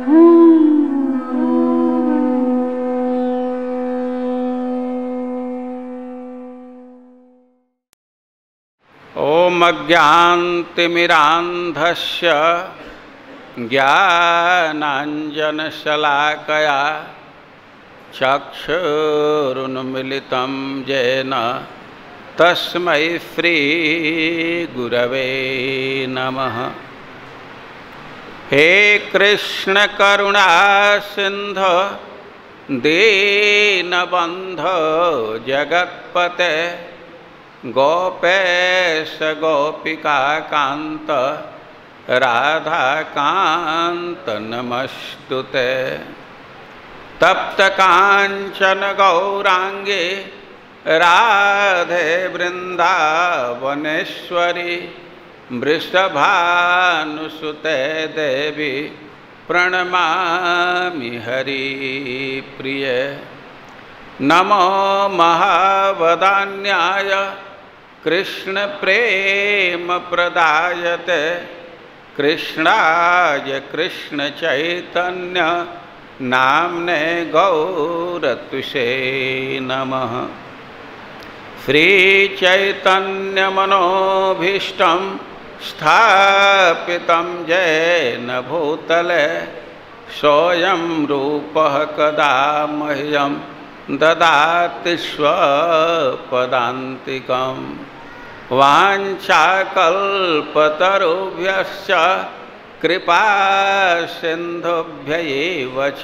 ओम अज्ञानतिमिरान्धस्य ज्ञानाञ्जनशलाकया चक्षुरुन्मिलितं येन तस्मै श्रीगुरवे नमः। हे कृष्ण करुणा सिंधु दीनबन्धो जगत्पते गोपेश गोपिका कांत राधा कांत नमस्तुते। तप्त कांचन गौरांगे राधे वृंदावनेश्वरी वृषभानुसुते देवी प्रणमामि हरिप्रिय। नमो महावदान्याय कृष्ण प्रेम प्रदायते कृष्णाय कृष्ण चैतन्य नाम्ने गौरतुषे नमः। श्री चैतन्य मनोभीष्टं स्थापितं येन भूतले सोऽयं रूपः कदा मह्यं ददाति स्वपदान्तिकम्। वाञ्छाकल्पतरुभ्यश्च कृपा सिन्धुभ्यैव च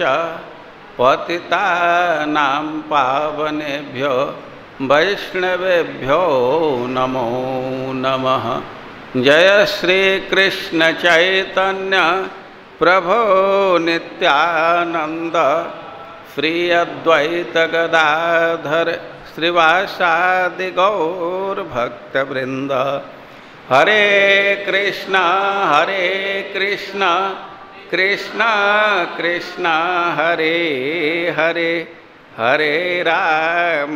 पतितानां पावनेभ्यो वैष्णवेभ्यो नमो नमः। जय श्री कृष्ण चैतन्य प्रभो नित्यानंद श्री अद्वैत गदाधर श्रीवासादि गौर भक्तवृंद। हरे कृष्णा कृष्ण कृष्ण हरे हरे, हरे राम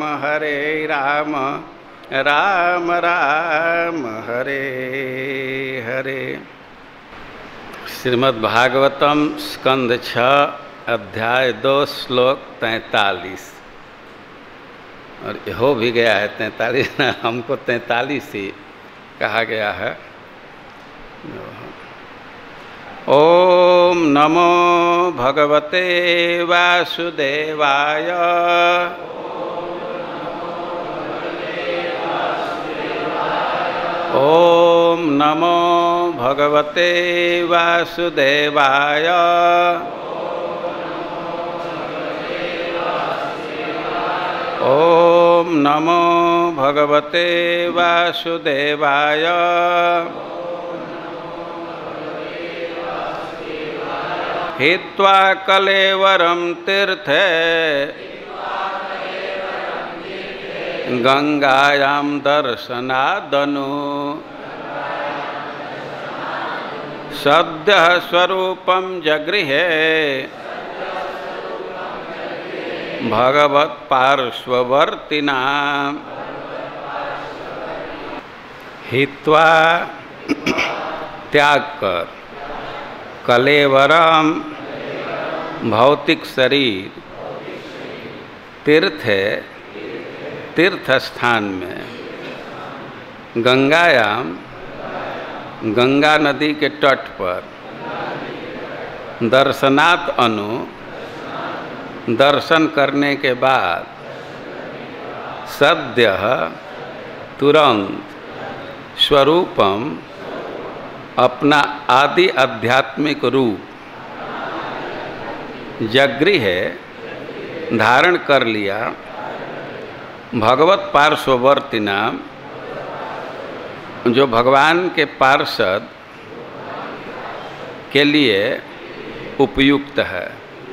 राम राम हरे हरे। श्रीमद्भागवतम स्कंद 6 अध्याय 2 श्लोक 43। और हो भी गया है 43, हमको 43 ही कहा गया है। ओम नमो भगवते वासुदेवाय। ओम नमो भगवते वासुदेवाय। ओम नमो भगवते वासुदेवाय। हित्वा कलेवरं तीर्थे गंगायां दर्शनादनु सद्यः स्वरूपं जगृहे भगवत पार्श्ववर्तिना। हित्वा त्याग कर, कलेवरम भौतिक शरीर, तीर्थ तीर्थ स्थान में, गंगायाम गंगा नदी के तट पर, दर्शनात् अनु दर्शन करने के बाद, सद्यः तुरंत, स्वरूपम अपना आदि आध्यात्मिक रूप, जगृह धारण कर लिया, भगवत पार्श्ववर्तिना जो भगवान के पार्षद के लिए उपयुक्त है।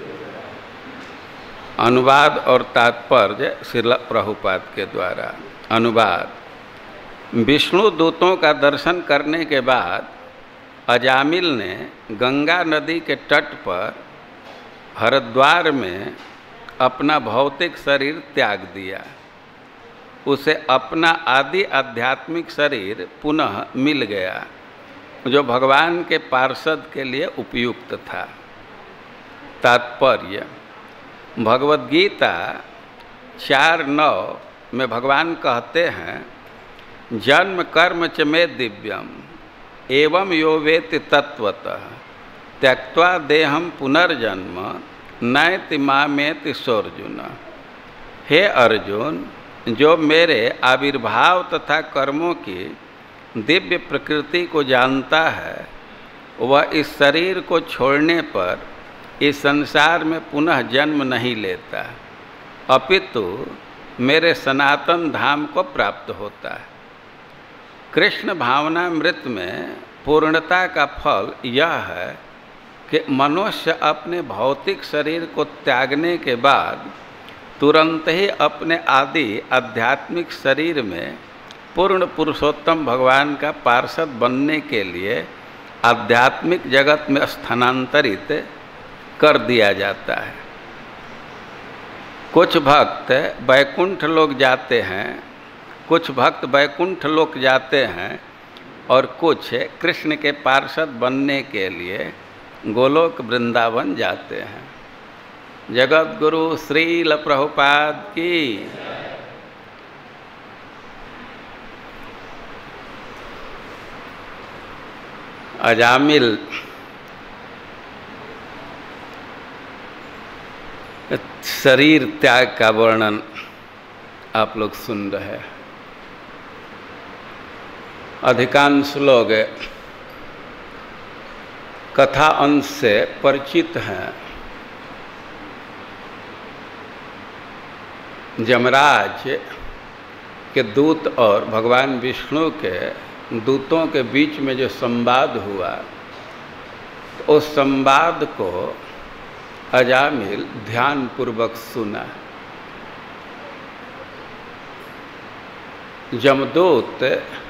अनुवाद और तात्पर्य श्रील प्रभुपाद के द्वारा। अनुवाद। विष्णु दूतों का दर्शन करने के बाद अजामिल ने गंगा नदी के तट पर हरिद्वार में अपना भौतिक शरीर त्याग दिया। उसे अपना आदि आध्यात्मिक शरीर पुनः मिल गया जो भगवान के पार्षद के लिए उपयुक्त था। तात्पर्य। भगवद गीता 4:9 में भगवान कहते हैं, जन्म कर्म च मे दिव्यम एवं यो वेत्ति तत्वतः त्यक्त्वा देहम पुनर्जन्म नैति मामेति सोऽर्जुन। हे अर्जुन, जो मेरे आविर्भाव तथा कर्मों की दिव्य प्रकृति को जानता है, वह इस शरीर को छोड़ने पर इस संसार में पुनः जन्म नहीं लेता, अपितु मेरे सनातन धाम को प्राप्त होता है। कृष्ण भावनामृत में पूर्णता का फल यह है कि मनुष्य अपने भौतिक शरीर को त्यागने के बाद तुरंत ही अपने आदि आध्यात्मिक शरीर में पूर्ण पुरुषोत्तम भगवान का पार्षद बनने के लिए आध्यात्मिक जगत में स्थानांतरित कर दिया जाता है। कुछ भक्त वैकुंठ लोक जाते हैं, कुछ भक्त वैकुंठ लोक जाते हैं और कुछ कृष्ण के पार्षद बनने के लिए गोलोक वृंदावन जाते हैं। जगत गुरु श्रील प्रभुपाद की। अजामिल शरीर त्याग का वर्णन आप लोग सुन रहे हैं। अधिकांश लोग कथा अंश से परिचित हैं। यमराज के दूत और भगवान विष्णु के दूतों के बीच में जो संवाद हुआ, तो उस संवाद को अजामिल ध्यानपूर्वक सुना। यमदूत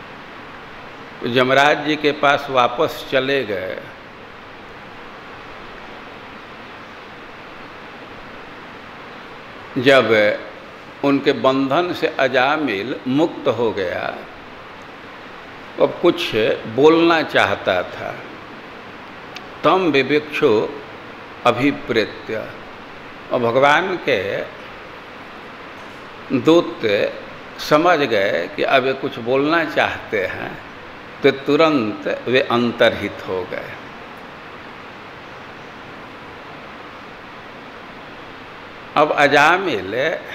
यमराज जी के पास वापस चले गए। जब उनके बंधन से अजामिल मुक्त हो गया, अब कुछ बोलना चाहता था। तम विविक्षु अभिप्रेत्य, और भगवान के दूत समझ गए कि अब वे कुछ बोलना चाहते हैं, तो तुरंत वे अंतर्हित हो गए। अब अजामिल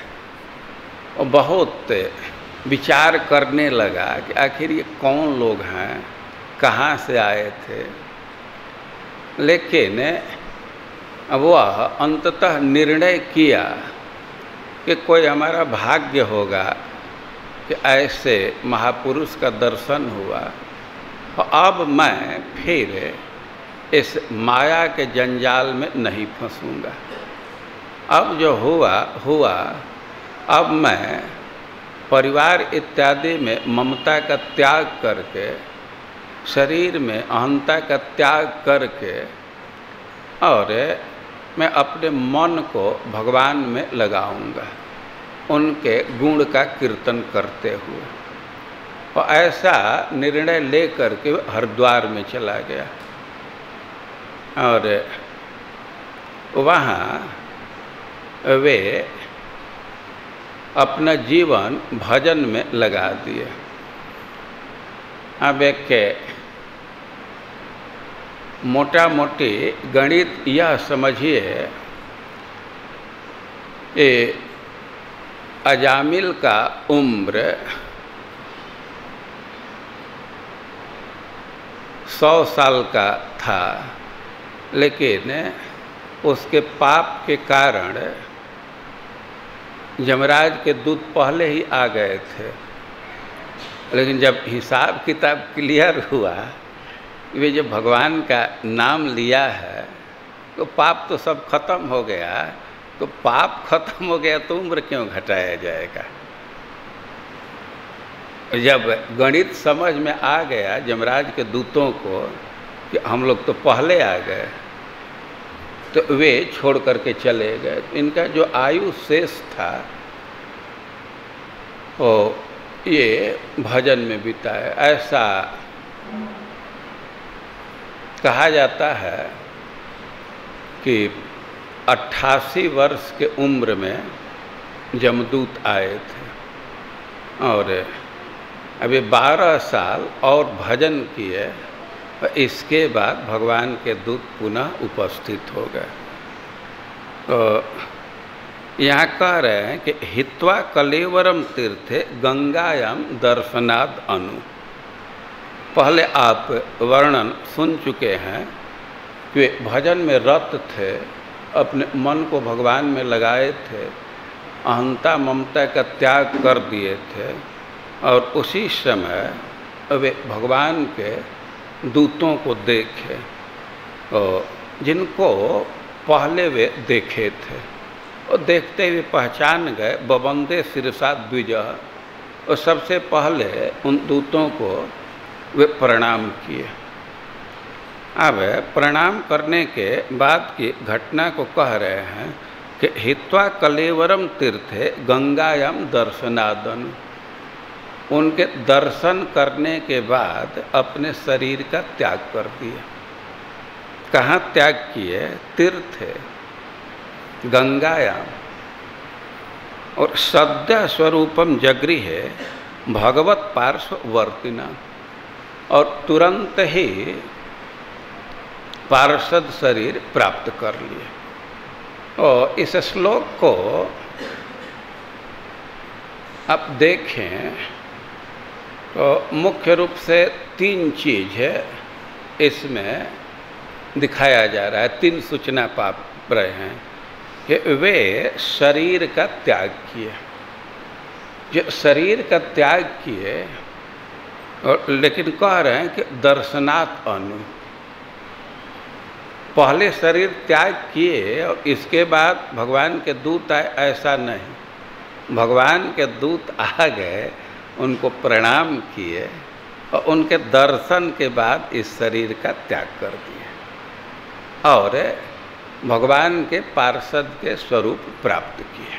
बहुत विचार करने लगा कि आखिर ये कौन लोग हैं, कहाँ से आए थे। लेकिन वह अंततः निर्णय किया कि कोई हमारा भाग्य होगा कि ऐसे महापुरुष का दर्शन हुआ, और अब मैं फिर इस माया के जंजाल में नहीं फंसूंगा। अब जो हुआ हुआ, अब मैं परिवार इत्यादि में ममता का त्याग करके, शरीर में अहंता का त्याग करके, और मैं अपने मन को भगवान में लगाऊंगा, उनके गुण का कीर्तन करते हुए। और ऐसा निर्णय लेकर के हरिद्वार में चला गया और वहाँ वे अपना जीवन भजन में लगा दिए। अब एक मोटा मोटी गणित यह समझिए, ये अजामिल का उम्र 100 साल का था, लेकिन उसके पाप के कारण यमराज के दूत पहले ही आ गए थे। लेकिन जब हिसाब किताब क्लियर हुआ, वे जब भगवान का नाम लिया है तो पाप तो सब खत्म हो गया। तो पाप खत्म हो गया तो उम्र क्यों घटाया जाएगा। जब गणित समझ में आ गया यमराज के दूतों को कि हम लोग तो पहले आ गए, तो वे छोड़ करके चले गए। इनका जो आयु शेष था वो ये भजन में बिताए। ऐसा कहा जाता है कि 88 वर्ष के उम्र में जमदूत आए थे और अभी 12 साल और भजन किए, इसके बाद भगवान के दूत पुनः उपस्थित हो गए। तो यहाँ कह रहे हैं कि हित्वा कलेवरम तीर्थे गंगायाम दर्शनाद अनु। पहले आप वर्णन सुन चुके हैं कि वे भजन में रत थे, अपने मन को भगवान में लगाए थे, अहंता ममता का त्याग कर दिए थे और उसी समय वे भगवान के दूतों को देखे और जिनको पहले वे देखे थे और देखते हुए पहचान गए, बवंदे शिरसा द्विजः, और सबसे पहले उन दूतों को वे प्रणाम किए। अब प्रणाम करने के बाद की घटना को कह रहे हैं कि हित्वा कलेवरम तीर्थे गंगायाम दर्शनादन। उनके दर्शन करने के बाद अपने शरीर का त्याग कर दिया। कहाँ त्याग किए? तीर्थे, गंगायाम। और सद्य स्वरूपम जगृह भगवत पार्श्ववर्तिना, और तुरंत ही पार्षद शरीर प्राप्त कर लिए। और इस श्लोक को आप देखें तो मुख्य रूप से 3 चीज़ है इसमें दिखाया जा रहा है, 3 सूचना पा रहे हैं कि वे शरीर का त्याग किए। जो शरीर का त्याग किए और लेकिन कह रहे हैं कि दर्शनात् अनु, पहले शरीर त्याग किए और इसके बाद भगवान के दूत आए, ऐसा नहीं। भगवान के दूत आ गए, उनको प्रणाम किए और उनके दर्शन के बाद इस शरीर का त्याग कर दिया और भगवान के पार्षद के स्वरूप प्राप्त किए।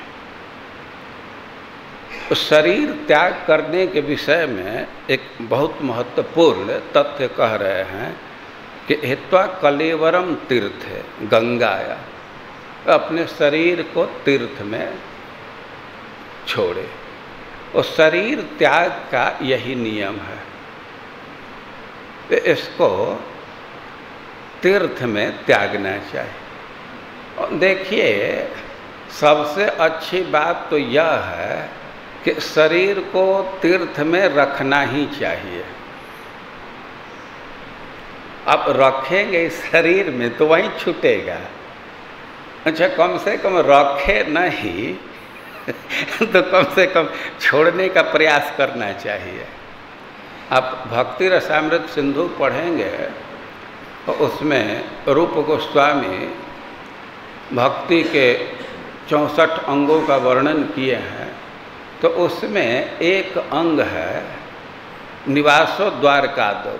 तो शरीर त्याग करने के विषय में एक बहुत महत्वपूर्ण तथ्य कह रहे हैं कि हित्वा कलेवरम तीर्थ गंगाया, अपने शरीर को तीर्थ में छोड़े। और शरीर त्याग का यही नियम है, इसको तीर्थ में त्यागना चाहिए। और देखिए, सबसे अच्छी बात तो यह है कि शरीर को तीर्थ में रखना ही चाहिए। आप रखेंगे इस शरीर में तो वहीं छूटेगा। अच्छा, कम से कम रखे नहीं तो कम से कम छोड़ने का प्रयास करना चाहिए। आप भक्ति रसामृत सिंधु पढ़ेंगे तो उसमें रूप गोस्वामी भक्ति के 64 अंगों का वर्णन किए हैं। तो उसमें एक अंग है निवासो द्वारकादौ,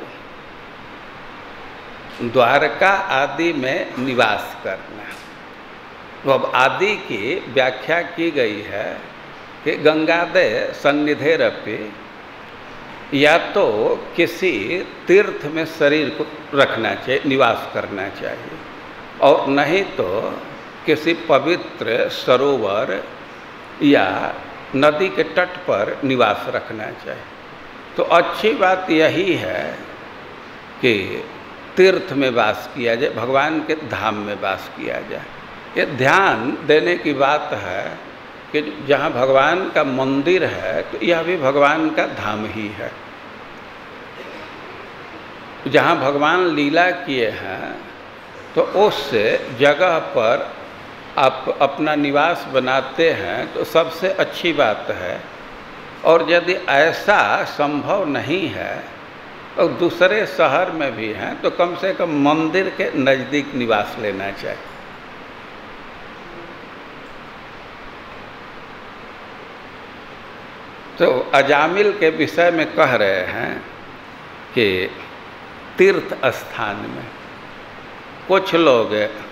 द्वारका आदि में निवास करना। तो अब आदि की व्याख्या की गई है कि गंगादय सन्निधेरपि, या तो किसी तीर्थ में शरीर को रखना चाहिए, निवास करना चाहिए, और नहीं तो किसी पवित्र सरोवर या नदी के तट पर निवास रखना चाहिए। तो अच्छी बात यही है कि तीर्थ में वास किया जाए, भगवान के धाम में वास किया जाए। ये ध्यान देने की बात है कि जहाँ भगवान का मंदिर है तो यह भी भगवान का धाम ही है। जहाँ भगवान लीला किए हैं तो उस जगह पर आप अपना निवास बनाते हैं तो सबसे अच्छी बात है। और यदि ऐसा संभव नहीं है और दूसरे शहर में भी हैं तो कम से कम मंदिर के नज़दीक निवास लेना चाहिए। तो अजामिल के विषय में कह रहे हैं कि तीर्थ स्थान में कुछ लोग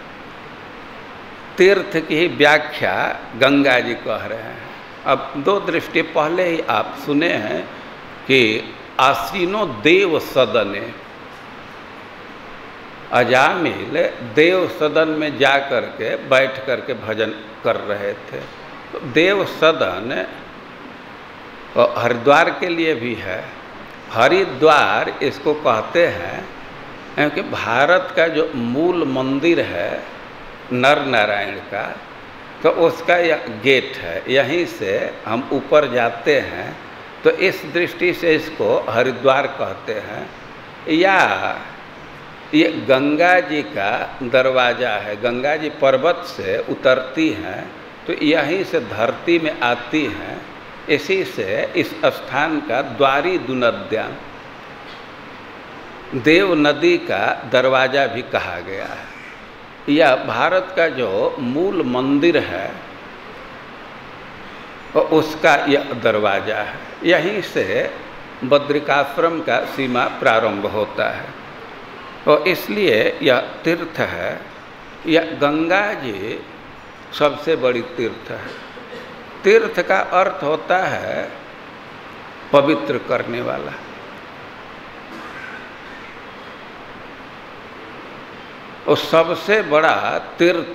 तीर्थ की ही व्याख्या गंगा जी कह रहे हैं। अब 2 दृष्टि पहले ही आप सुने हैं कि आसीनो देव सदने, अजामिल देव सदन में जा कर के बैठ कर के भजन कर रहे थे। तो देव सदन हरिद्वार के लिए भी है। हरिद्वार इसको कहते हैं क्योंकि भारत का जो मूल मंदिर है नर नारायण का, तो उसका यह गेट है, यहीं से हम ऊपर जाते हैं, तो इस दृष्टि से इसको हरिद्वार कहते हैं। या ये गंगा जी का दरवाज़ा है, गंगा जी पर्वत से उतरती हैं तो यहीं से धरती में आती हैं, इसी से इस स्थान का द्वारी दुनद्याम, देव नदी का दरवाज़ा भी कहा गया है। यह भारत का जो मूल मंदिर है उसका यह दरवाज़ा है, यहीं से बद्रिकाश्रम का सीमा प्रारंभ होता है। और इसलिए यह तीर्थ है, यह गंगा जी सबसे बड़ी तीर्थ है। तीर्थ का अर्थ होता है पवित्र करने वाला। और सबसे बड़ा तीर्थ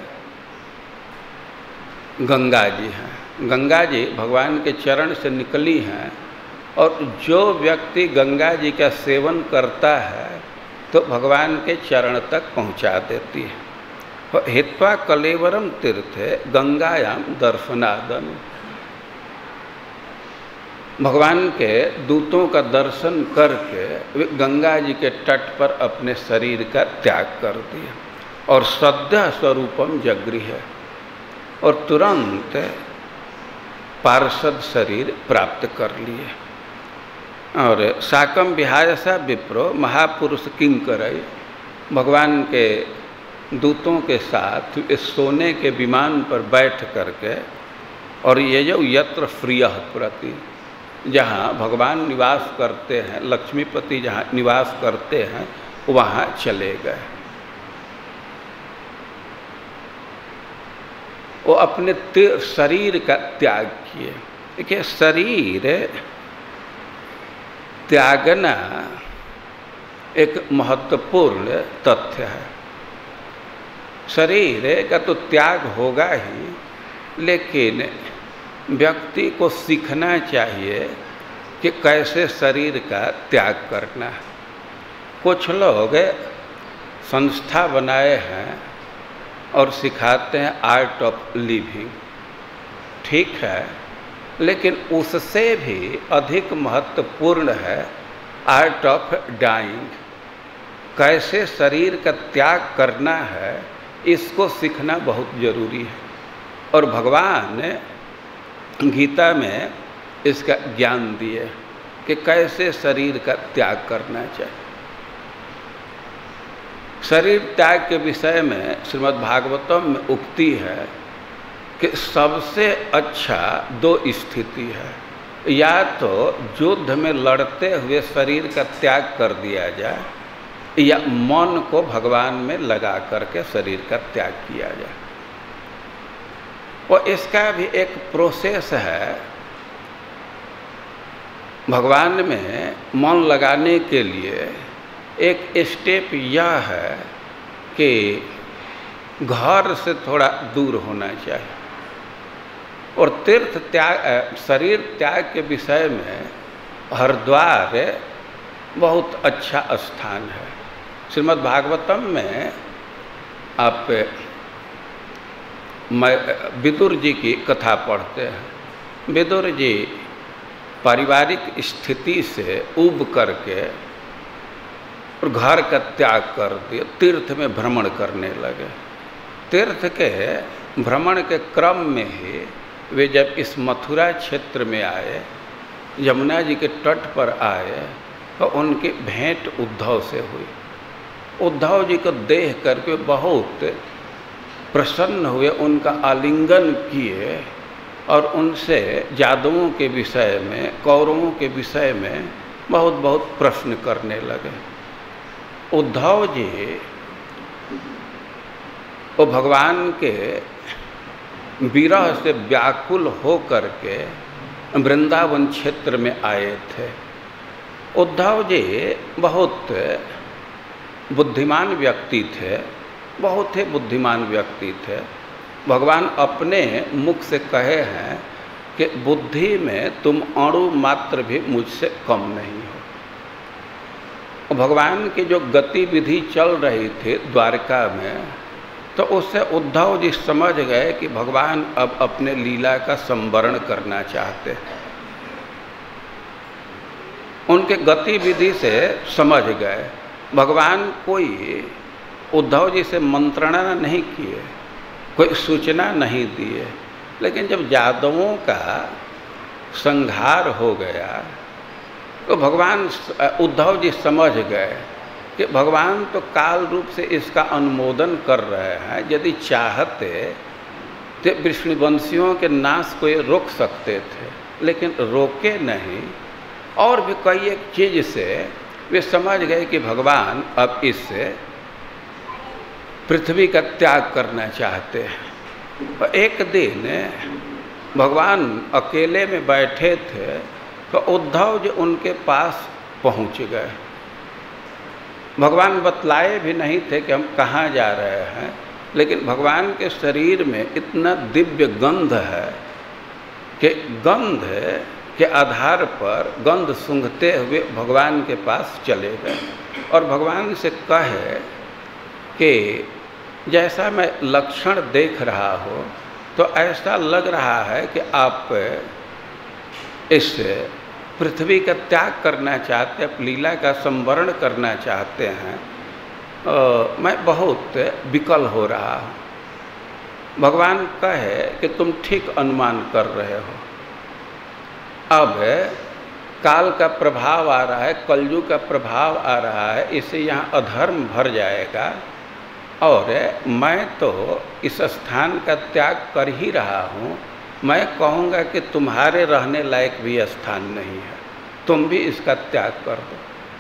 गंगा जी हैं। गंगा जी भगवान के चरण से निकली हैं, और जो व्यक्ति गंगा जी का सेवन करता है तो भगवान के चरण तक पहुंचा देती है। हित्वा कलेवरम तीर्थ गंगायाम दर्शनादन, भगवान के दूतों का दर्शन करके वे गंगा जी के तट पर अपने शरीर का त्याग कर दिया और सद्य स्वरूपम जगृह, और तुरंत पार्षद शरीर प्राप्त कर लिए। और साकम विहायसा विप्रो महापुरुष किंकरय, भगवान के दूतों के साथ इस सोने के विमान पर बैठ करके, और ये जो यत्र प्रियः प्रति, जहाँ भगवान निवास करते हैं, लक्ष्मीपति जहाँ निवास करते हैं, वहाँ चले गए। वो अपने शरीर का त्याग किए। देखिए, शरीर त्यागना एक महत्वपूर्ण तथ्य है। शरीर का तो त्याग होगा ही, लेकिन व्यक्ति को सीखना चाहिए कि कैसे शरीर का त्याग करना है। कुछ लोग संस्था बनाए हैं और सिखाते हैं आर्ट ऑफ लिविंग, ठीक है, लेकिन उससे भी अधिक महत्वपूर्ण है आर्ट ऑफ डाइंग। कैसे शरीर का त्याग करना है, इसको सीखना बहुत जरूरी है। और भगवान गीता में इसका ज्ञान दिए कि कैसे शरीर का त्याग करना चाहिए। शरीर त्याग के विषय में श्रीमद् भागवतम में उक्ति है कि सबसे अच्छा दो स्थिति है, या तो युद्ध में लड़ते हुए शरीर का त्याग कर दिया जाए, या मन को भगवान में लगा करके शरीर का त्याग किया जाए। और इसका भी एक प्रोसेस है। भगवान में मन लगाने के लिए एक स्टेप यह है कि घर से थोड़ा दूर होना चाहिए। और तीर्थ त्याग, शरीर त्याग के विषय में हरिद्वार बहुत अच्छा स्थान है। श्रीमद् भागवतम में आप विदुर जी की कथा पढ़ते हैं। विदुर जी पारिवारिक स्थिति से ऊब करके और घर का त्याग कर दिए, तीर्थ में भ्रमण करने लगे। तीर्थ के भ्रमण के क्रम में ही वे जब इस मथुरा क्षेत्र में आए, यमुना जी के तट पर आए, तो उनकी भेंट उद्धव से हुई। उद्धव जी को देख करके बहुत प्रसन्न हुए, उनका आलिंगन किए और उनसे यादवों के विषय में, कौरवों के विषय में बहुत बहुत प्रश्न करने लगे। उद्धव जी वो भगवान के विरह से व्याकुल हो करके वृंदावन क्षेत्र में आए थे। उद्धव जी बहुत बुद्धिमान व्यक्ति थे, बहुत ही बुद्धिमान व्यक्ति थे। भगवान अपने मुख से कहे हैं कि बुद्धि में तुम अणु मात्र भी मुझसे कम नहीं हो। भगवान की जो गतिविधि चल रही थी द्वारका में, तो उससे उद्धव जी समझ गए कि भगवान अब अपने लीला का संवरण करना चाहते हैं। उनके गतिविधि से समझ गए। भगवान कोई उद्धव जी से मंत्रणा नहीं किए, कोई सूचना नहीं दिए, लेकिन जब यादवों का संहार हो गया तो भगवान उद्धव जी समझ गए कि भगवान तो काल रूप से इसका अनुमोदन कर रहे हैं। यदि चाहते तो विष्णुवंशियों के नाश को ये रोक सकते थे, लेकिन रोके नहीं। और भी कई एक चीज़ से वे समझ गए कि भगवान अब इससे पृथ्वी का त्याग करना चाहते हैं। और एक दिन भगवान अकेले में बैठे थे तो उद्धव जी उनके पास पहुंच गए। भगवान बतलाए भी नहीं थे कि हम कहाँ जा रहे हैं, लेकिन भगवान के शरीर में इतना दिव्य गंध है कि गंध के आधार पर गंध सूंघते हुए भगवान के पास चले गए और भगवान से कहे कि जैसा मैं लक्षण देख रहा हूँ तो ऐसा लग रहा है कि आप इस पृथ्वी का त्याग करना चाहते हैं, लीला का संवरण करना चाहते हैं। मैं बहुत विकल हो रहा हूँ। भगवान कहे कि तुम ठीक अनुमान कर रहे हो। अब काल का प्रभाव आ रहा है, कलयुग का प्रभाव आ रहा है, इससे यहाँ अधर्म भर जाएगा और मैं तो इस स्थान का त्याग कर ही रहा हूँ। मैं कहूँगा कि तुम्हारे रहने लायक भी स्थान नहीं है, तुम भी इसका त्याग कर दो।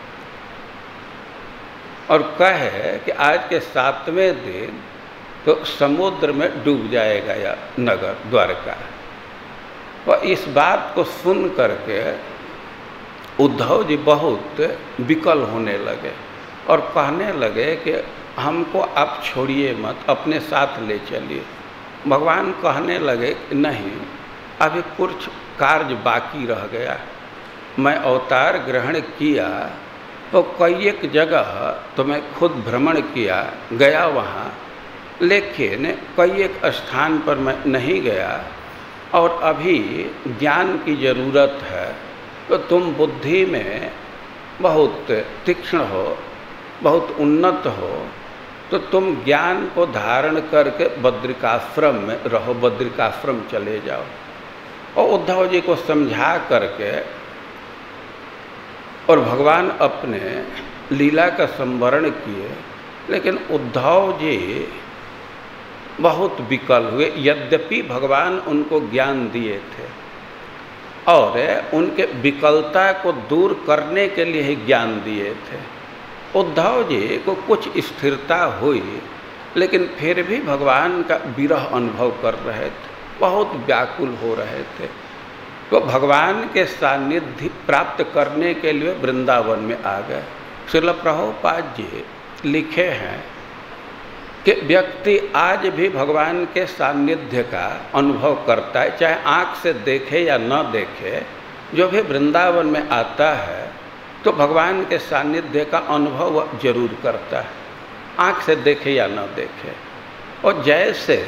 और कहे कि आज के 7वें दिन तो समुद्र में डूब जाएगा यह नगर द्वारका। और इस बात को सुन करके उद्धव जी बहुत विकल होने लगे और कहने लगे कि हमको आप छोड़िए मत, अपने साथ ले चलिए। भगवान कहने लगे कि नहीं, अभी कुछ कार्य बाकी रह गया। मैं अवतार ग्रहण किया तो कई एक जगह तो मैं खुद भ्रमण किया, गया वहाँ, लेकिन कई एक स्थान पर मैं नहीं गया और अभी ज्ञान की ज़रूरत है। तो तुम बुद्धि में बहुत तीक्ष्ण हो, बहुत उन्नत हो, तो तुम ज्ञान को धारण करके बद्रिकाश्रम में रहो, बद्रिकाश्रम चले जाओ। और उद्धव जी को समझा करके और भगवान अपने लीला का संवरण किए, लेकिन उद्धव जी बहुत विकल हुए। यद्यपि भगवान उनको ज्ञान दिए थे और उनके विकलता को दूर करने के लिए ही ज्ञान दिए थे। उद्धव जी को कुछ स्थिरता हुई, लेकिन फिर भी भगवान का विरह अनुभव कर रहे थे, बहुत व्याकुल हो रहे थे। तो भगवान के सानिध्य प्राप्त करने के लिए वृंदावन में आ गए। श्रील प्रभुपाद जी लिखे हैं कि व्यक्ति आज भी भगवान के सानिध्य का अनुभव करता है, चाहे आँख से देखे या न देखे। जो भी वृंदावन में आता है तो भगवान के सानिध्य का अनुभव जरूर करता है, आँख से देखे या न देखे। और जैसे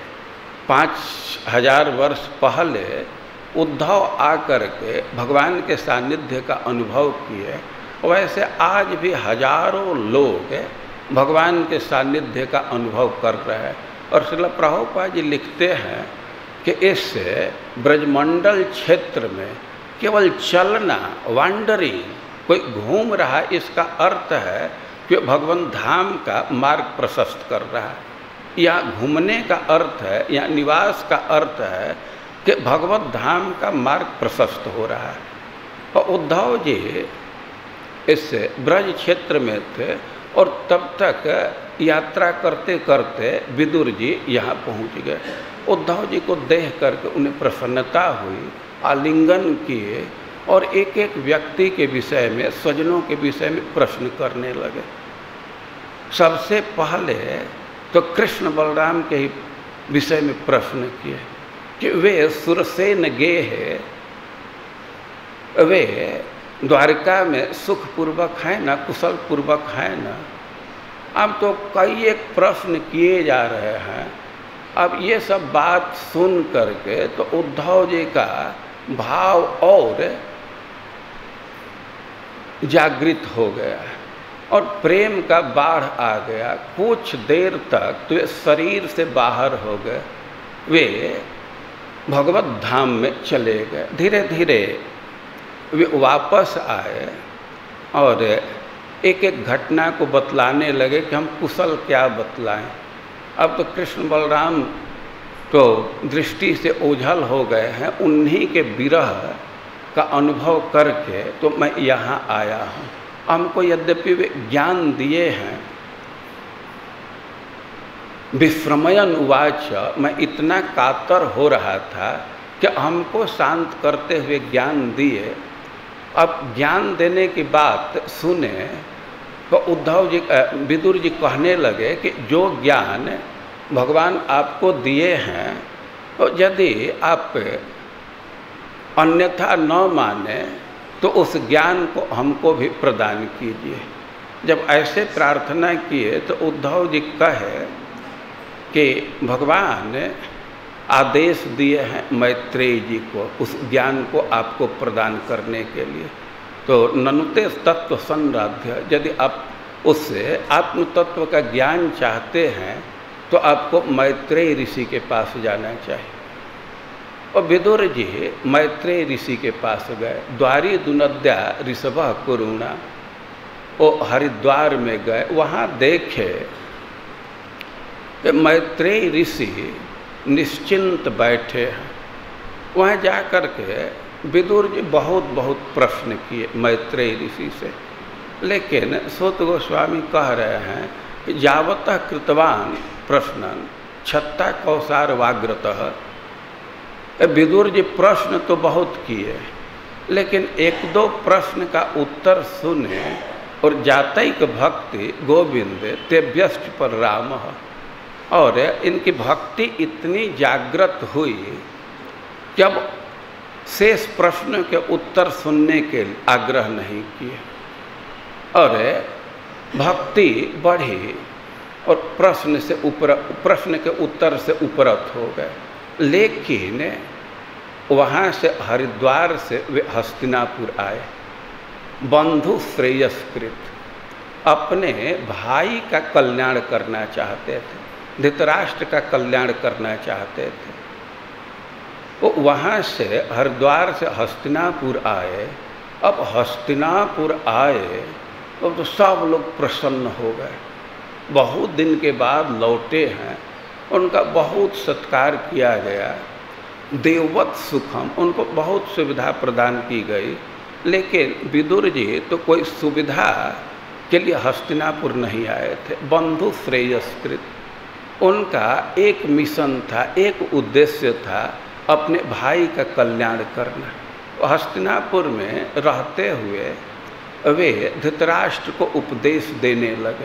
5000 वर्ष पहले उद्धव आकर के भगवान के सानिध्य का अनुभव किए, वैसे आज भी हजारों लोग भगवान के सानिध्य का अनुभव कर रहे हैं। और श्रील प्रभुपाद जी लिखते हैं कि इस ब्रजमंडल क्षेत्र में केवल चलना, वांडरिंग, कोई घूम रहा, इसका अर्थ है कि भगवान धाम का मार्ग प्रशस्त कर रहा है। या घूमने का अर्थ है, या निवास का अर्थ है कि भगवत धाम का मार्ग प्रशस्त हो रहा है। और उद्धव जी इस ब्रज क्षेत्र में थे और तब तक यात्रा करते करते विदुर जी यहाँ पहुँच गए। उद्धव जी को देख करके उन्हें प्रसन्नता हुई, आलिंगन किए और एक एक व्यक्ति के विषय में, स्वजनों के विषय में प्रश्न करने लगे। सबसे पहले तो कृष्ण बलराम के ही विषय में प्रश्न किए कि वे सुरसेन गे है, वे द्वारिका में सुखपूर्वक है ना, कुशल पूर्वक है ना। अब तो कई एक प्रश्न किए जा रहे हैं। अब ये सब बात सुन करके तो उद्धव जी का भाव और जागृत हो गया और प्रेम का बाढ़ आ गया। कुछ देर तक तो वे शरीर से बाहर हो गए, वे भगवत धाम में चले गए। धीरे धीरे वे वापस आए और एक एक घटना को बतलाने लगे कि हम कुशल क्या बतलाएं। अब तो कृष्ण बलराम तो दृष्टि से ओझल हो गए हैं, उन्हीं के विरह का अनुभव करके तो मैं यहाँ आया हूँ। हमको यद्यपि वे ज्ञान दिए हैं, विस्मयन उवाच, मैं इतना कातर हो रहा था कि हमको शांत करते हुए ज्ञान दिए। अब ज्ञान देने की बात सुने तो उद्धव जी विदुर जी कहने लगे कि जो ज्ञान भगवान आपको दिए हैं तो यदि आप अन्यथा न माने तो उस ज्ञान को हमको भी प्रदान कीजिए। जब ऐसे प्रार्थना किए तो उद्धव जी कहे कि भगवान आदेश दिए हैं मैत्रेय जी को उस ज्ञान को आपको प्रदान करने के लिए। तो ननुते तत्व संराध्य, यदि आप उससे आत्म तत्व का ज्ञान चाहते हैं तो आपको मैत्रेय ऋषि के पास जाना चाहिए। और विदुर जी मैत्रेय ऋषि के पास गए। द्वारी दुनद्या ऋषभ कुरुणा, वो हरिद्वार में गए। वहाँ देखे कि मैत्रेय ऋषि निश्चिंत बैठे हैं। वहाँ जा कर के विदुर जी बहुत बहुत प्रश्न किए मैत्रेय ऋषि से, लेकिन सूत गोस्वामी कह रहे हैं कि यावतः कृतवान प्रश्नन छत्ता कौसार वाग्रतः। विदुर जी प्रश्न तो बहुत किए, लेकिन एक दो प्रश्न का उत्तर सुने और जातैक भक्ति गोविंद तेभ्यश्च पर राम। और इनकी भक्ति इतनी जागृत हुई कि अब शेष प्रश्न के उत्तर सुनने के आग्रह नहीं किए और भक्ति बढ़ी और प्रश्न के उत्तर से उपरत हो गए। लेकिन वहाँ से हरिद्वार से वे हस्तिनापुर आए, बंधु श्रेयस्कृत, अपने भाई का कल्याण करना चाहते थे, धृतराष्ट्र का कल्याण करना चाहते थे। वो वहाँ से हरिद्वार से हस्तिनापुर आए। अब हस्तिनापुर आए तो सब लोग प्रसन्न हो गए। बहुत दिन के बाद लौटे हैं, उनका बहुत सत्कार किया गया। देववत सुखम, उनको बहुत सुविधा प्रदान की गई। लेकिन विदुर जी तो कोई सुविधा के लिए हस्तिनापुर नहीं आए थे। बंधु श्रेयस्कृत, उनका एक मिशन था, एक उद्देश्य था, अपने भाई का कल्याण करना। हस्तिनापुर में रहते हुए वे धृतराष्ट्र को उपदेश देने लगे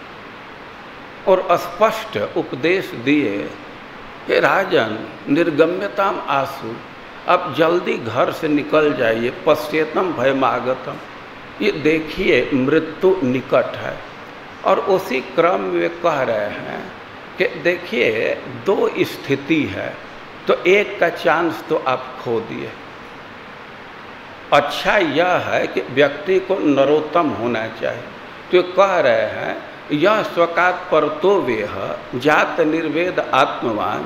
और स्पष्ट उपदेश दिए कि राजन निर्गम्यताम आसु, अब जल्दी घर से निकल जाइए। पश्येतम भयमागतम, ये देखिए मृत्यु निकट है। और उसी क्रम में वे कह रहे हैं कि देखिए दो स्थिति है, तो एक का चांस तो आप खो दिए। अच्छा यह है कि व्यक्ति को नरोत्तम होना चाहिए। तो कह रहे हैं यह स्वकात परतो वेह जात निर्वेद आत्मवान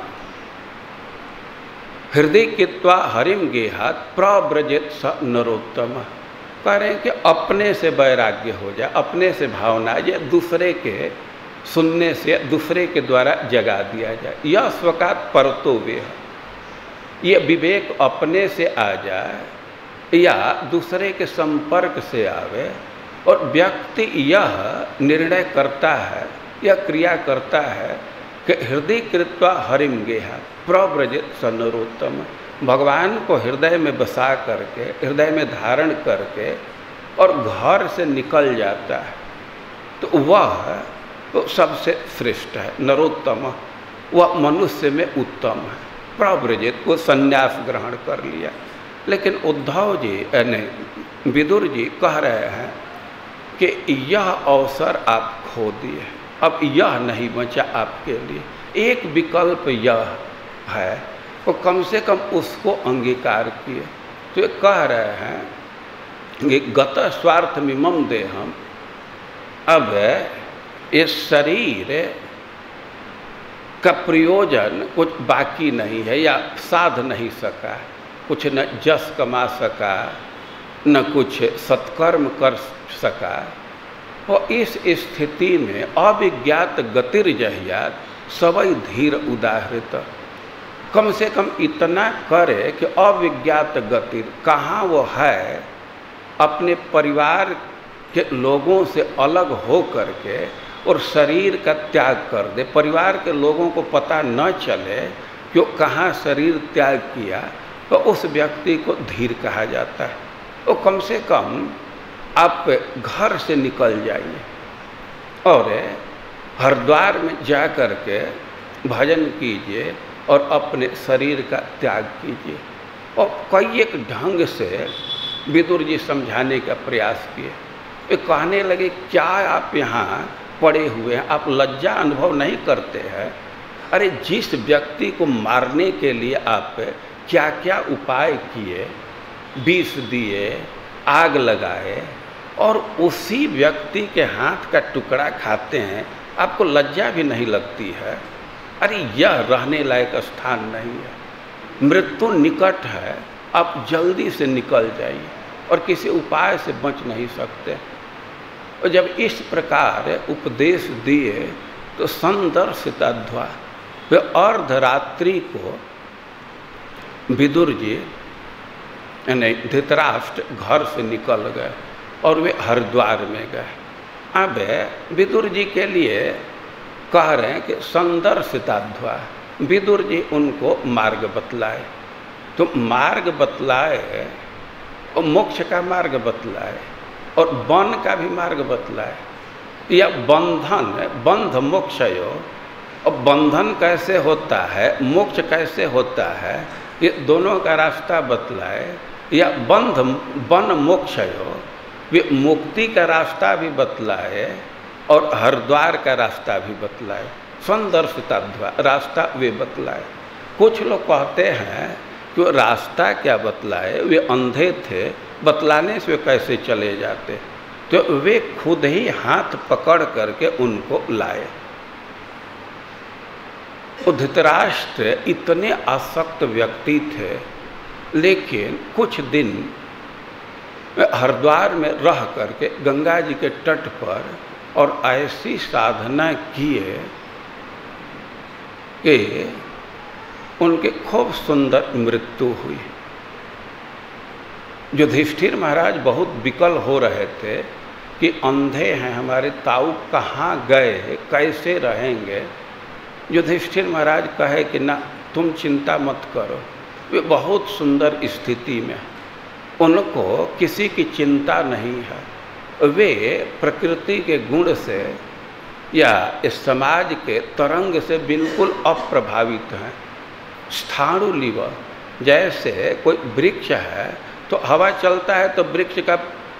हृदय कित्वा हरिम गेहात प्रव्रजित स नरोत्तम। कह रहे हैं कि अपने से वैराग्य हो जाए, अपने से भावना या दूसरे के सुनने से दूसरे के द्वारा जगा दिया जाए। यह स्वकात परतो वेह, ये विवेक अपने से आ जाए या दूसरे के संपर्क से आवे और व्यक्ति यह निर्णय करता है या क्रिया करता है कि हृदय कृत्वा हरिम गेहा प्रव्रजित सनरोत्तम, भगवान को हृदय में बसा करके, हृदय में धारण करके और घर से निकल जाता है, तो वह वो सबसे श्रेष्ठ है, नरोत्तम, वह मनुष्य में उत्तम है। प्रव्रजित, वो संन्यास ग्रहण कर लिया। लेकिन उद्धव जी नहीं, विदुर जी कह रहे हैं कि यह अवसर आप खो दिए, अब यह नहीं बचा आपके लिए। एक विकल्प यह है, तो कम से कम उसको अंगीकार किए। तो ये कह रहे हैं कि गत स्वार्थ मिमम देहम, अब ये शरीर का प्रयोजन कुछ बाकी नहीं है या साध नहीं सका, कुछ न जस कमा सका, न कुछ सत्कर्म कर सका। और इस स्थिति में अविज्ञात गतिर्जहियात सवै धीर उदाहृत, कम से कम इतना करे कि अविज्ञात गतिर कहाँ वो है, अपने परिवार के लोगों से अलग हो करके और शरीर का त्याग कर दे, परिवार के लोगों को पता न चले कि वो कहाँ शरीर त्याग किया, तो उस व्यक्ति को धीर कहा जाता है। तो कम से कम आप घर से निकल जाइए और हरिद्वार में जा कर के भजन कीजिए और अपने शरीर का त्याग कीजिए। और कई एक ढंग से विदुर जी समझाने का प्रयास किए। वे कहने लगे, क्या आप यहाँ पड़े हुए हैं, आप लज्जा अनुभव नहीं करते हैं? अरे जिस व्यक्ति को मारने के लिए आप क्या क्या उपाय किए, विष दिए, आग लगाए, और उसी व्यक्ति के हाथ का टुकड़ा खाते हैं, आपको लज्जा भी नहीं लगती है? अरे यह रहने लायक स्थान नहीं है, मृत्यु निकट है, आप जल्दी से निकल जाइए और किसी उपाय से बच नहीं सकते। और जब इस प्रकार उपदेश दिए तो संदर्शिताध्वा, वे अर्धरात्रि को विदुर जी यानी धृतराष्ट्र घर से निकल गए और वे हरिद्वार में गए। अब विदुर जी के लिए कह रहे हैं कि संदर्शिताध्वा, विदुर जी उनको मार्ग बतलाए। तो मार्ग बतलाए और मोक्ष का मार्ग बतलाए और वन का भी मार्ग बतलाए। या बंधन, बंध मोक्षयो, और बंधन कैसे होता है, मोक्ष कैसे होता है, ये दोनों का रास्ता बतलाए। या बंध वन मोक्षयो, वे मुक्ति का रास्ता भी बतलाए और हरिद्वार का रास्ता भी बतलाए। संदर्शिताध्वा, रास्ता वे बतलाए। कुछ लोग कहते हैं कि वो रास्ता क्या बतलाए, वे अंधे थे, बतलाने से वे कैसे चले जाते? तो वे खुद ही हाथ पकड़ करके उनको लाए। धृतराष्ट्र इतने आसक्त व्यक्ति थे, लेकिन कुछ दिन हरिद्वार में रह करके गंगा जी के तट पर और ऐसी साधना किए कि उनके खूब सुंदर मृत्यु हुई। युधिष्ठिर महाराज बहुत विकल हो रहे थे कि अंधे हैं हमारे ताऊ, कहाँ गए, कैसे रहेंगे। युधिष्ठिर महाराज कहे कि ना, तुम चिंता मत करो, वे बहुत सुंदर स्थिति में, उनको किसी की चिंता नहीं है। वे प्रकृति के गुण से या इस समाज के तरंग से बिल्कुल अप्रभावित हैं। स्थाणुलिव, जैसे कोई वृक्ष है तो हवा चलता है तो वृक्ष का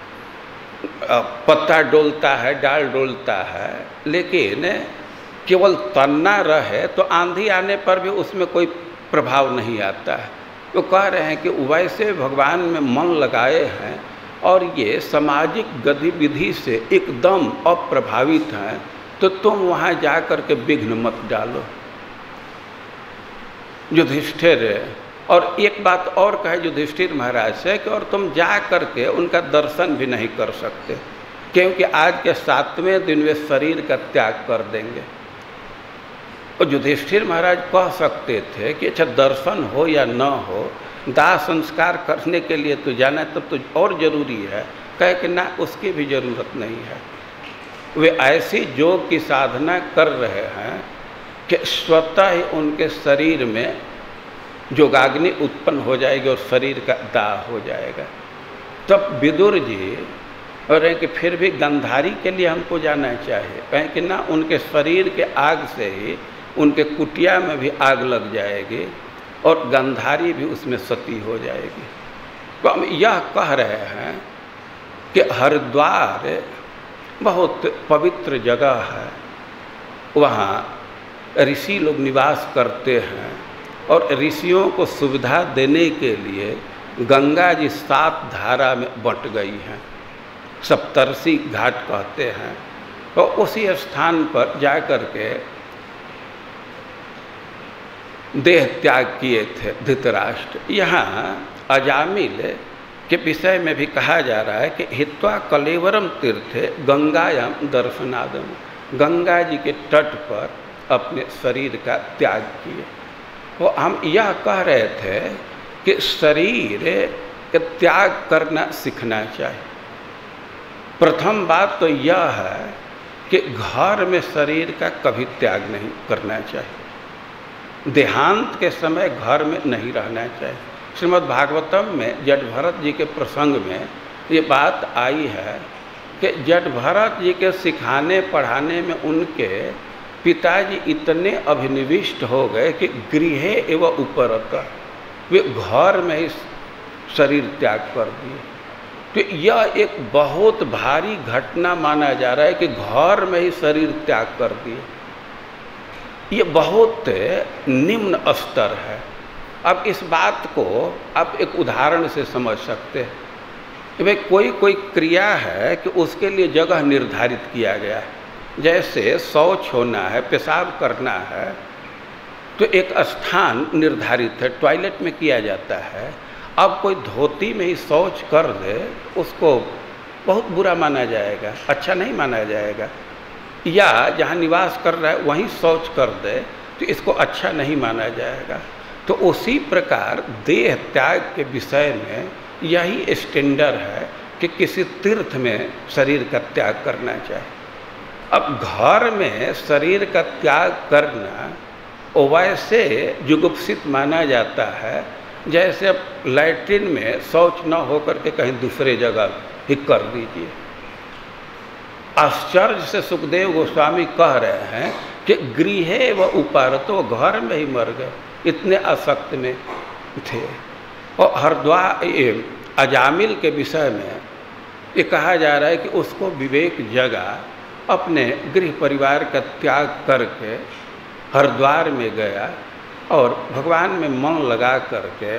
पत्ता डोलता है, डाल डोलता है, लेकिन केवल तना रहे तो आंधी आने पर भी उसमें कोई प्रभाव नहीं आता है। वो कह रहे हैं कि वैसे भगवान में मन लगाए हैं और ये सामाजिक गतिविधि से एकदम अप्रभावित हैं, तो तुम वहाँ जा कर के विघ्न मत डालो। युधिष्ठिर, और एक बात और कहे युधिष्ठिर महाराज से कि और तुम जा करके उनका दर्शन भी नहीं कर सकते, क्योंकि आज के 7वें दिन वे शरीर का त्याग कर देंगे। और युधिष्ठिर महाराज कह सकते थे कि अच्छा दर्शन हो या न हो, दाह संस्कार करने के लिए तो जाना तब तो और जरूरी है। कहे कि ना, उसकी भी जरूरत नहीं है। वे ऐसी योग की साधना कर रहे हैं कि स्वतः ही उनके शरीर में योगाग्नि उत्पन्न हो जाएगी और शरीर का दाह हो जाएगा। तब विदुर जी और है कि फिर भी गंधारी के लिए हमको जाना चाहिए, कहें कि ना उनके शरीर के आग से ही उनके कुटिया में भी आग लग जाएगी और गंधारी भी उसमें सती हो जाएगी। तो हम यह कह रहे हैं कि हरिद्वार बहुत पवित्र जगह है, वहाँ ऋषि लोग निवास करते हैं और ऋषियों को सुविधा देने के लिए गंगा जी 7 धारा में बंट गई हैं, सप्तर्षि घाट कहते हैं। तो उसी स्थान पर जाकर के देह त्याग किए थे धृतराष्ट्र। यहाँ अजामिल के विषय में भी कहा जा रहा है कि हित्वा कलेवरम तीर्थे गंगायाम दर्शनादम, गंगा जी के तट पर अपने शरीर का त्याग किए। तो हम यह कह रहे थे कि शरीर का त्याग करना सीखना चाहिए। प्रथम बात तो यह है कि घर में शरीर का कभी त्याग नहीं करना चाहिए, देहांत के समय घर में नहीं रहना चाहिए। श्रीमद् भागवतम में जटभरत जी के प्रसंग में ये बात आई है कि जटभरत जी के सिखाने पढ़ाने में उनके पिताजी इतने अभिनिविष्ट हो गए कि गृहे एवं उपरतः, वे घर में ही शरीर त्याग कर दिए। तो यह एक बहुत भारी घटना माना जा रहा है कि घर में ही शरीर त्याग कर दिए। ये बहुत निम्न स्तर है। अब इस बात को आप एक उदाहरण से समझ सकते हैं कि भाई कोई क्रिया है कि उसके लिए जगह निर्धारित किया गया है, जैसे शौच होना है, पेशाब करना है, तो एक स्थान निर्धारित है, टॉयलेट में किया जाता है। अब कोई धोती में ही शौच कर दे, उसको बहुत बुरा माना जाएगा, अच्छा नहीं माना जाएगा। या जहाँ निवास कर रहा है वहीं शौच कर दे तो इसको अच्छा नहीं माना जाएगा। तो उसी प्रकार देह त्याग के विषय में यही स्टैंडर्ड है कि किसी तीर्थ में शरीर का त्याग करना चाहिए। अब घर में शरीर का त्याग करना वैसे जुगुप्सित माना जाता है जैसे अब लैट्रिन में शौच न होकर के कहीं दूसरे जगह ही कर दीजिए। आश्चर्य से सुखदेव गोस्वामी कह रहे हैं कि गृहे व उपारतो, घर में ही मर गए, इतने आसक्त में थे। और हरिद्वार अजामिल के विषय में ये कहा जा रहा है कि उसको विवेक जगा, अपने गृह परिवार का त्याग करके हरिद्वार में गया और भगवान में मन लगा करके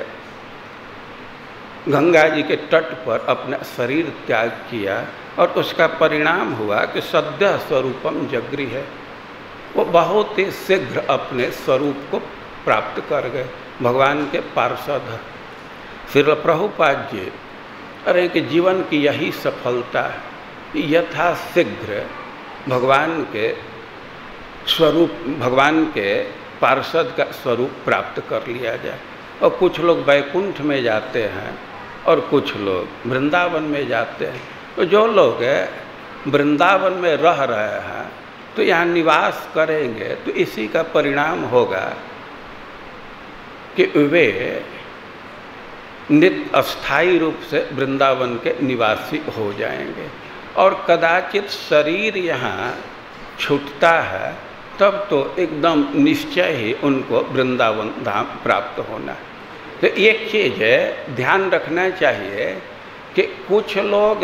गंगा जी के तट पर अपना शरीर त्याग किया और उसका परिणाम हुआ कि सद्य स्वरूपम जगृह है, वो बहुत ही शीघ्र अपने स्वरूप को प्राप्त कर गए, भगवान के पार्षद। श्रील प्रभुपाद जी अरे कि जीवन की यही सफलता है, यथा शीघ्र भगवान के स्वरूप, भगवान के पार्षद का स्वरूप प्राप्त कर लिया जाए। और कुछ लोग वैकुंठ में जाते हैं और कुछ लोग वृंदावन में जाते हैं। तो जो लोग वृंदावन में रह रहे हैं तो यहाँ निवास करेंगे तो इसी का परिणाम होगा कि वे नित्य अस्थायी रूप से वृंदावन के निवासी हो जाएंगे। और कदाचित शरीर यहाँ छूटता है तब तो एकदम निश्चय ही उनको वृंदावन धाम प्राप्त होना है। तो एक चीज़ है ध्यान रखना चाहिए कि कुछ लोग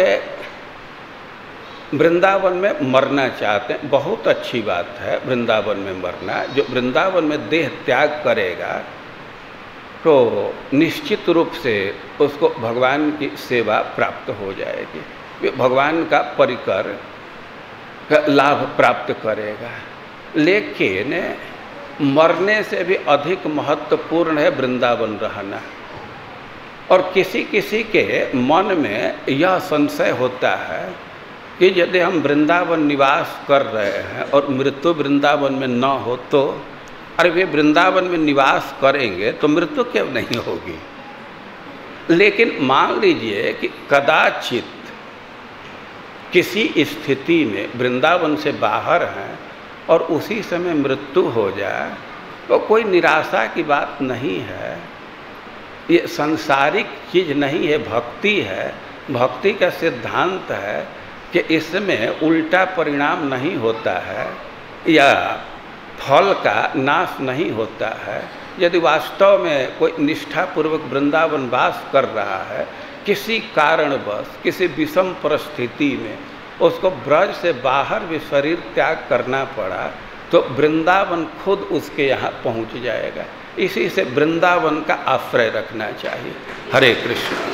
वृंदावन में मरना चाहते हैं, बहुत अच्छी बात है वृंदावन में मरना। जो वृंदावन में देह त्याग करेगा तो निश्चित रूप से उसको भगवान की सेवा प्राप्त हो जाएगी, भगवान का परिकर का लाभ प्राप्त करेगा। लेकिन मरने से भी अधिक महत्वपूर्ण है वृंदावन रहना। और किसी किसी के मन में यह संशय होता है कि यदि हम वृंदावन निवास कर रहे हैं और मृत्यु वृंदावन में न हो तो अरे वे वृंदावन में निवास करेंगे तो मृत्यु क्यों नहीं होगी। लेकिन मान लीजिए कि कदाचित किसी स्थिति में वृंदावन से बाहर हैं और उसी समय मृत्यु हो जाए तो कोई निराशा की बात नहीं है। ये सांसारिक चीज़ नहीं है, भक्ति है। भक्ति का सिद्धांत है कि इसमें उल्टा परिणाम नहीं होता है या फल का नाश नहीं होता है। यदि वास्तव में कोई निष्ठापूर्वक वृंदावन वास कर रहा है, किसी कारणवश किसी विषम परिस्थिति में उसको ब्रज से बाहर भी शरीर त्याग करना पड़ा, तो वृंदावन खुद उसके यहाँ पहुँच जाएगा। इसी से वृंदावन का आश्रय रखना चाहिए। हरे कृष्ण।